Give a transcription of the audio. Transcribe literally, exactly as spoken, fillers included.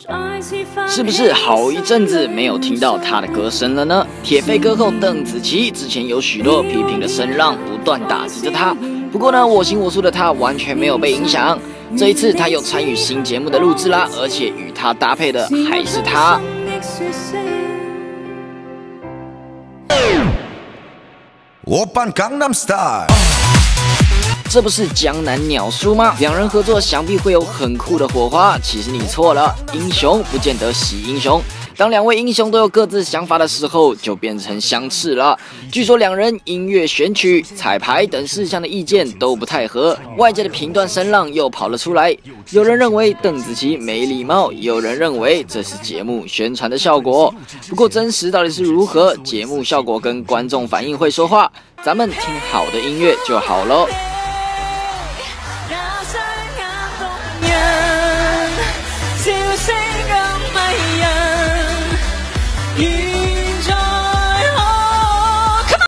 是不是好一阵子没有听到他的歌声了呢？铁肺歌后邓紫棋之前有许多批评的声浪不断打击着他，不过呢，我行我素的他完全没有被影响。这一次他又参与新节目的录制啦，而且与他搭配的还是他。这不是江南鸟叔吗？两人合作想必会有很酷的火花。其实你错了，英雄不见得喜英雄。当两位英雄都有各自想法的时候，就变成相斥了。据说两人音乐选曲、彩排等事项的意见都不太合，外界的评断声浪又跑了出来。有人认为邓紫棋没礼貌，有人认为这是节目宣传的效果。不过真实到底是如何？节目效果跟观众反应会说话，咱们听好的音乐就好咯。 You